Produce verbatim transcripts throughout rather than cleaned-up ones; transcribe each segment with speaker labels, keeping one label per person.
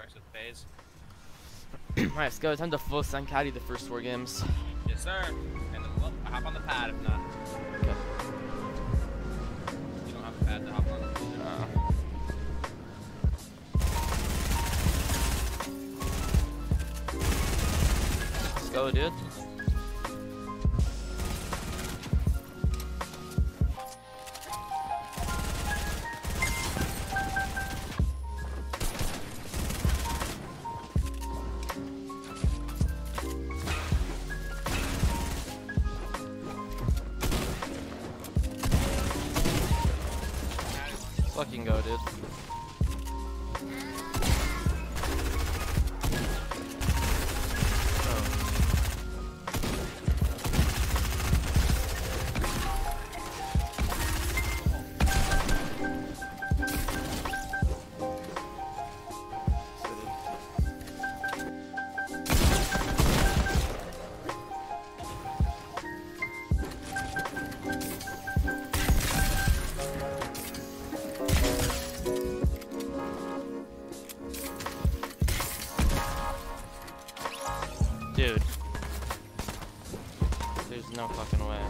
Speaker 1: works with phase.
Speaker 2: Alright, let's go. Time to full send caddy the first four games.
Speaker 1: Yes, sir. And then we'll hop on the pad if not.
Speaker 2: Okay.
Speaker 1: You don't have a pad to hop on.
Speaker 2: Uh, let's go, dude. Fucking go, dude. Dude. There's no fucking way.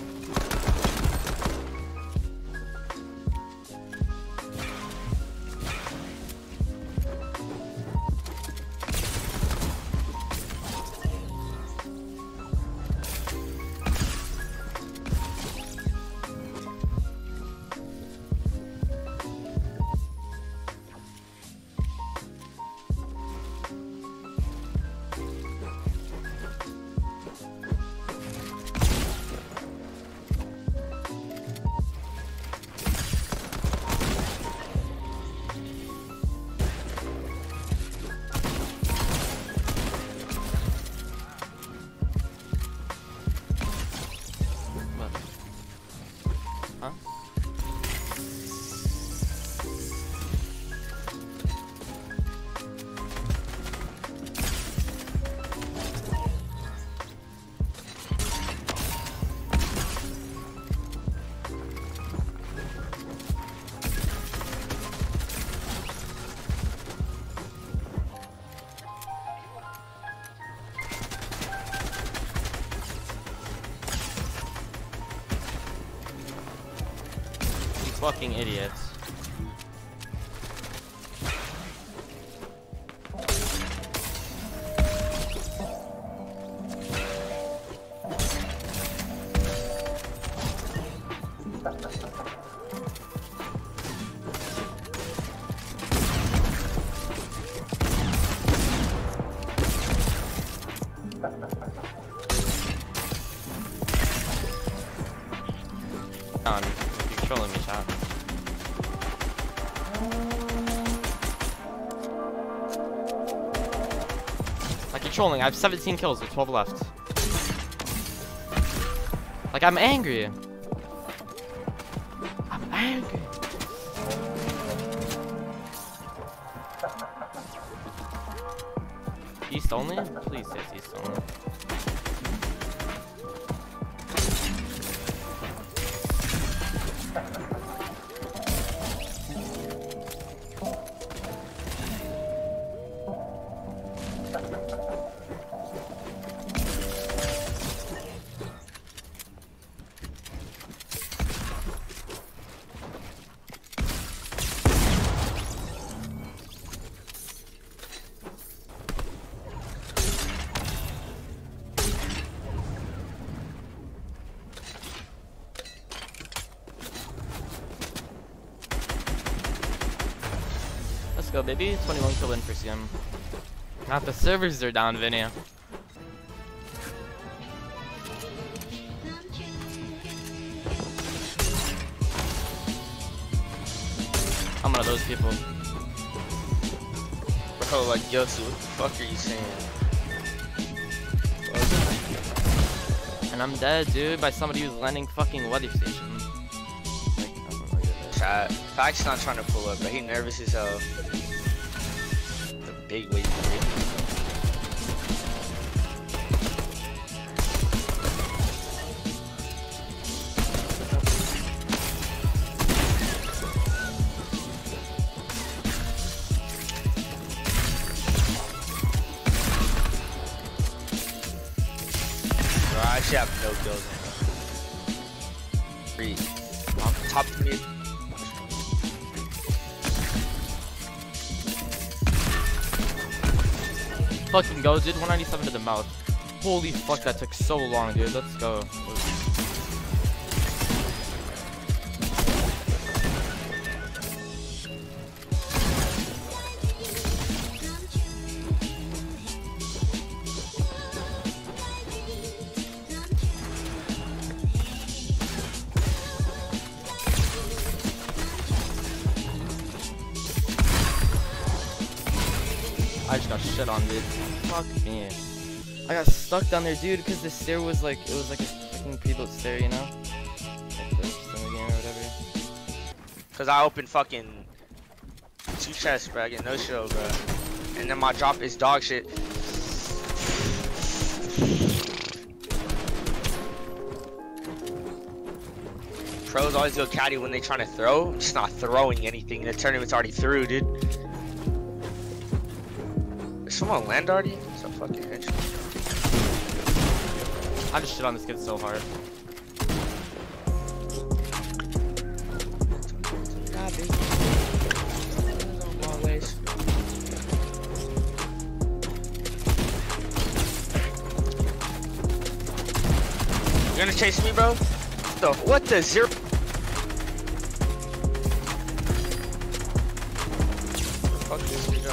Speaker 2: Huh? Fucking idiots. On, you're trolling me, chat. Like, you're trolling. I have seventeen kills with twelve left. Like, I'm angry. I'm angry. East only? Please say it's East only. Let's go, baby. twenty-one kill win for C M. Not the servers are down, Vinny. I'm one of those people.
Speaker 3: Bro, like, Yosu, what the fuck are you saying?
Speaker 2: And I'm dead, dude, by somebody who's landing fucking weather station. Like, oh my goodness.
Speaker 3: Chat. Fact's not trying to pull up, but he nervous as hell. The big wave. should have no kills. Three. Top, top mid.
Speaker 2: Fucking go, dude. one ninety-seven to the mouth. Holy fuck, that took so long, dude. Let's go. I just got shit on, dude. Fuck me. I got stuck down there, dude, because the stair was like, it was like a fucking pre-built stair, you know? Like this in the game or whatever.
Speaker 3: Cause I opened fucking two chests, bro. I get no show, bro. And then my drop is dog shit. Pros always go caddy when they trying to throw. I'm just not throwing anything. The tournament's already through, dude. Is someone land already? So fucking rich.
Speaker 2: I just shit on this kid so hard.
Speaker 3: You gonna chase me, bro? The what the zero? Fuck this, we go.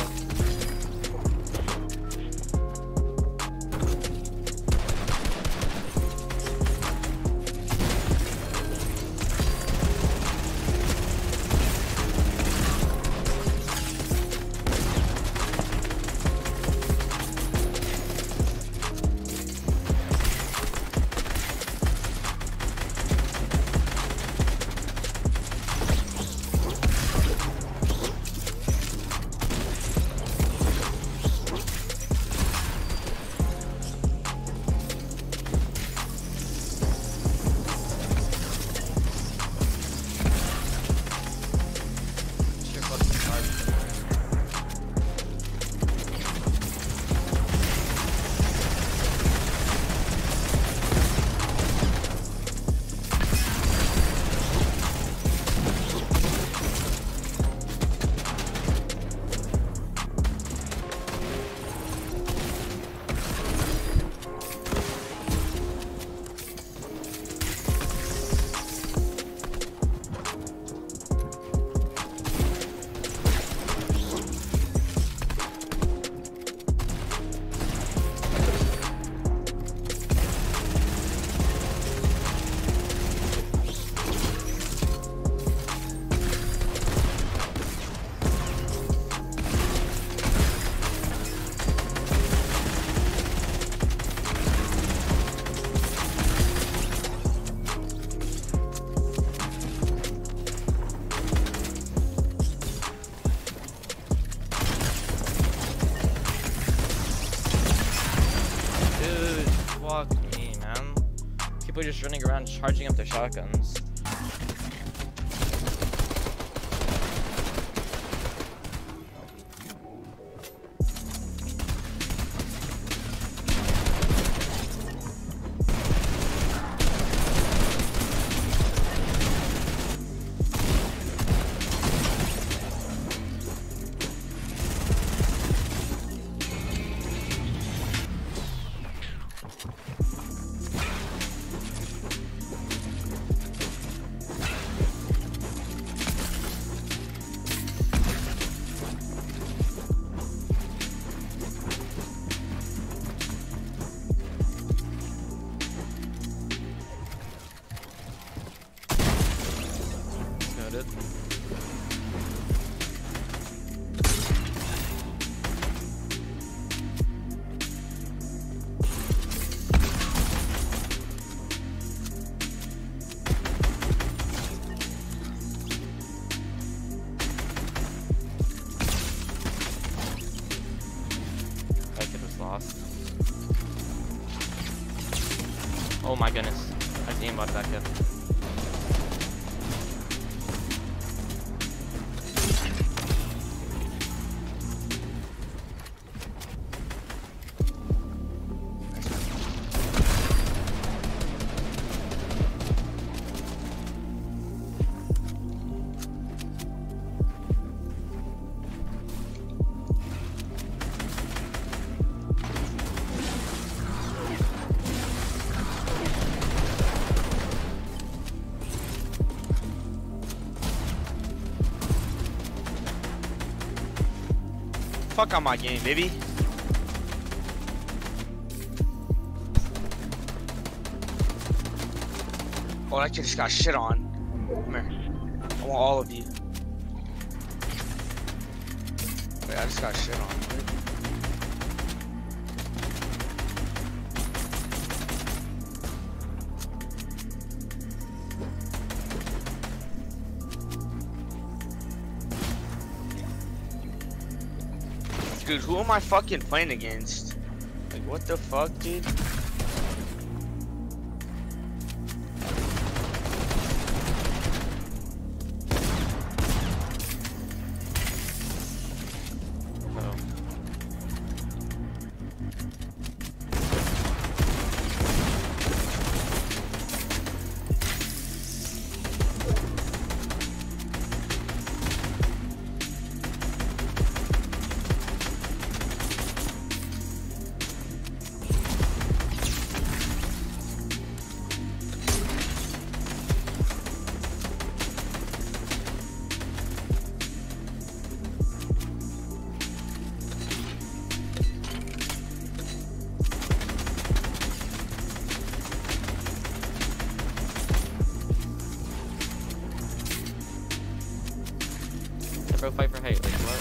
Speaker 2: Fuck me, man. People are just running around charging up their shotguns. Noted. That kid was lost. Oh my goodness. I aimbotted that kid.
Speaker 3: Fuck on my game, baby. Oh, that kid just got shit on. Come here. I want all of you. Wait, I just got shit on. Dude, who am I fucking playing against? Like, what the fuck, dude?
Speaker 2: Bro, fight for hate, like what?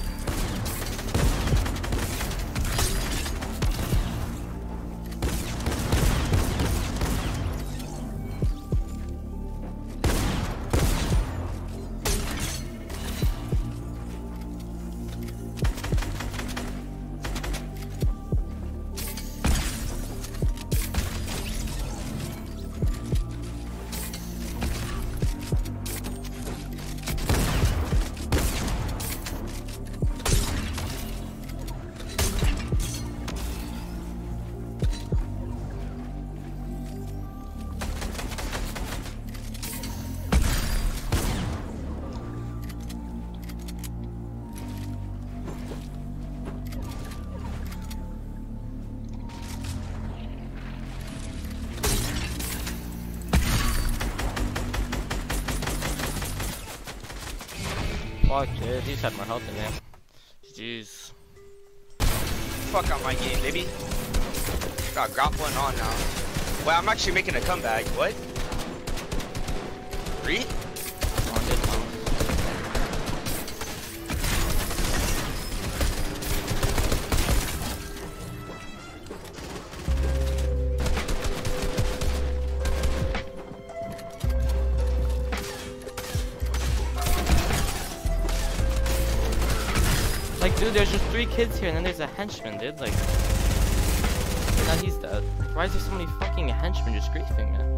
Speaker 2: Fuck, dude, he's had more health than me. Jeez.
Speaker 3: Fuck on my game, baby. Got grappling on now. Wait, I'm actually making a comeback. What? Three?
Speaker 2: On this one. Like, dude, there's just three kids here, and then there's a henchman, dude. Like, now he's dead. Like, why is there so many fucking henchmen just griefing me?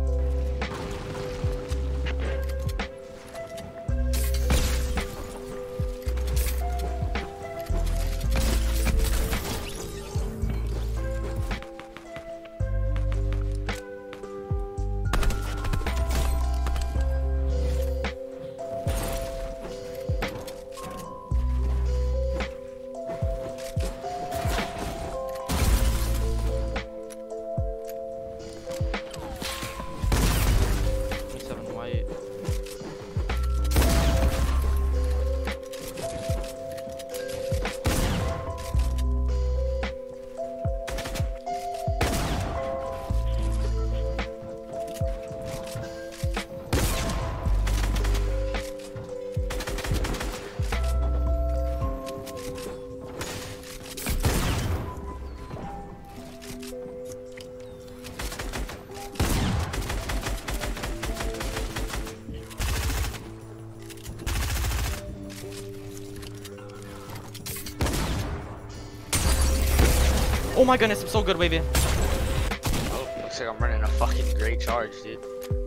Speaker 2: Oh my goodness, I'm so good, Wavy.
Speaker 3: Oh, looks like I'm running a fucking great charge, dude.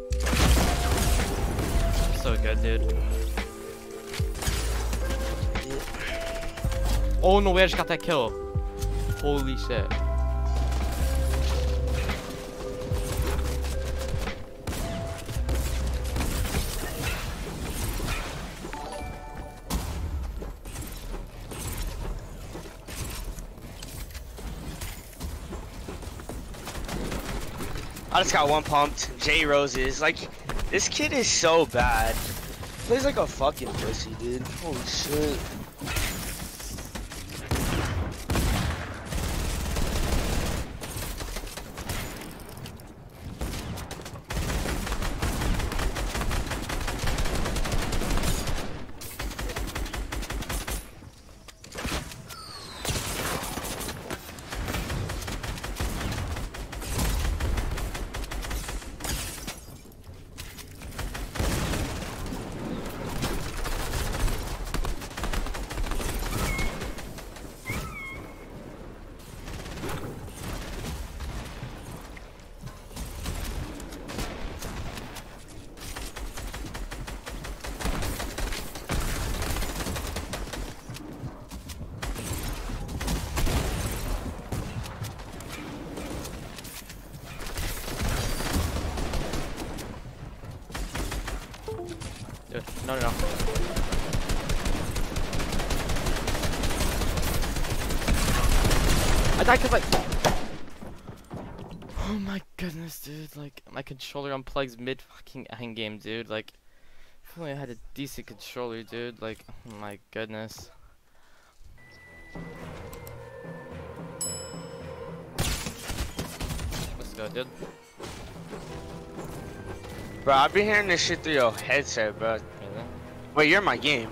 Speaker 2: I'm so good, dude. Oh no way, I just got that kill. Holy shit.
Speaker 3: I just got one pumped. J Roses. Like, this kid is so bad. Plays like a fucking pussy, dude. Holy shit.
Speaker 2: no, no. I died because like. Oh my goodness, dude. Like, my controller unplugs mid fucking endgame, dude. Like, if only I had a decent controller, dude. Like, oh my goodness. Let's go, dude.
Speaker 3: Bro, I've been hearing this shit through your headset, bro.
Speaker 2: Really?
Speaker 3: Wait, you're in my game.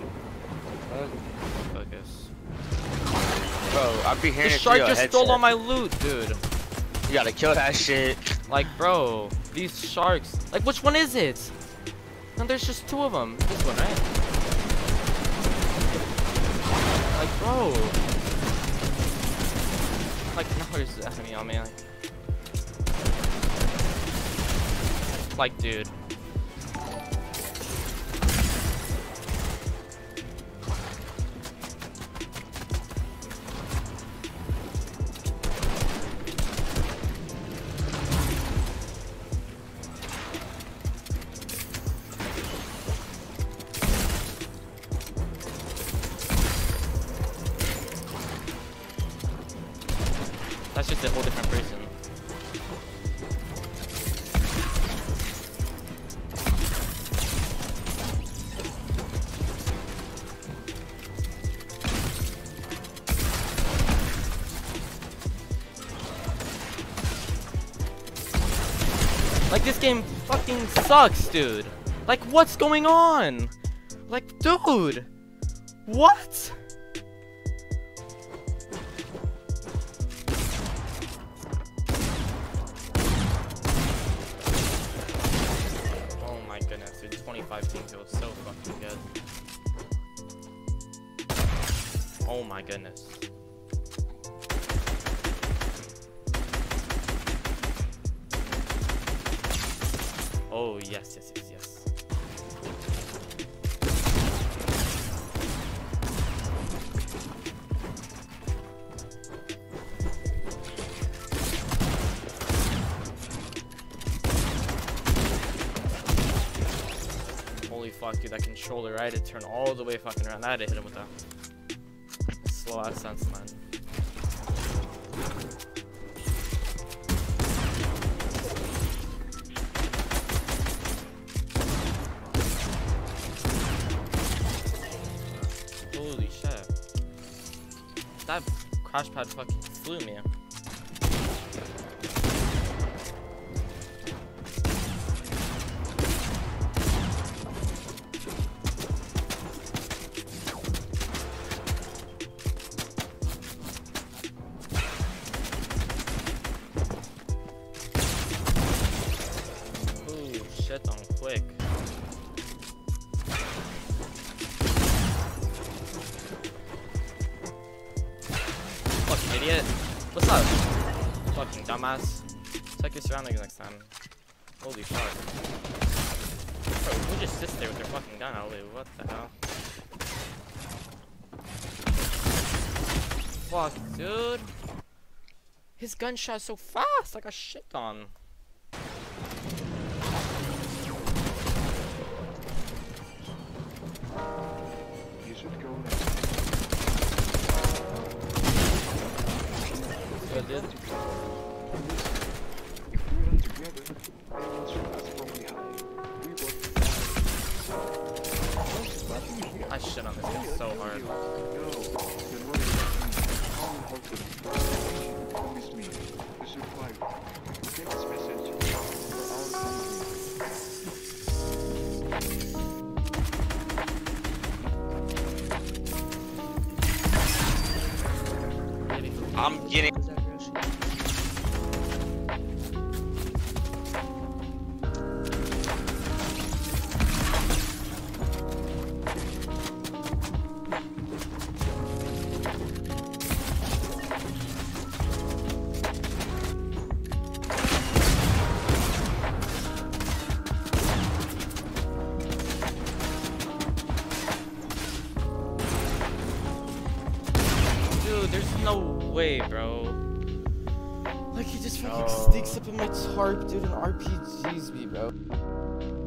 Speaker 2: Focus.
Speaker 3: Bro, I've been hearing
Speaker 2: The
Speaker 3: it through
Speaker 2: shark
Speaker 3: your
Speaker 2: just
Speaker 3: headset.
Speaker 2: stole all my loot, dude.
Speaker 3: You gotta kill that shit.
Speaker 2: Like, bro, these sharks. Like, which one is it? No, there's just two of them. This one, right? Like, bro. Like, now there's an enemy on me. Like, like dude. That's just a whole different person. Like, this game fucking sucks, dude. Like, what's going on? Like, dude. What? Oh my goodness, dude. twenty-five team kills. So fucking good. Oh my goodness. Oh, yes, yes, yes, yes. Holy fuck, dude, that controller, I had to turn all the way fucking around. I had to hit him with that slow ass sense, man. Holy shit. That crash pad fucking flew me. Ooh, shit, I'm quick. Fucking idiot. What's up? Fucking dumbass. Check your surroundings next time. Holy fuck. Bro, who just sits there with their fucking gun out? Wait, what the hell? Fuck, dude. His gunshot's so fast, like a shit on.
Speaker 4: You should go now.
Speaker 2: Good, dude.
Speaker 4: If we run together, everyone should us probably high. We work.
Speaker 2: I shit on this game so hard.
Speaker 4: No, you're not how to promise me to survive. Take this message for our country.
Speaker 3: I'm getting.
Speaker 2: Dude, there's no way, bro. Like, he just fucking
Speaker 3: No.
Speaker 2: sneaks up in my tarp, dude, and R P Gs me, bro.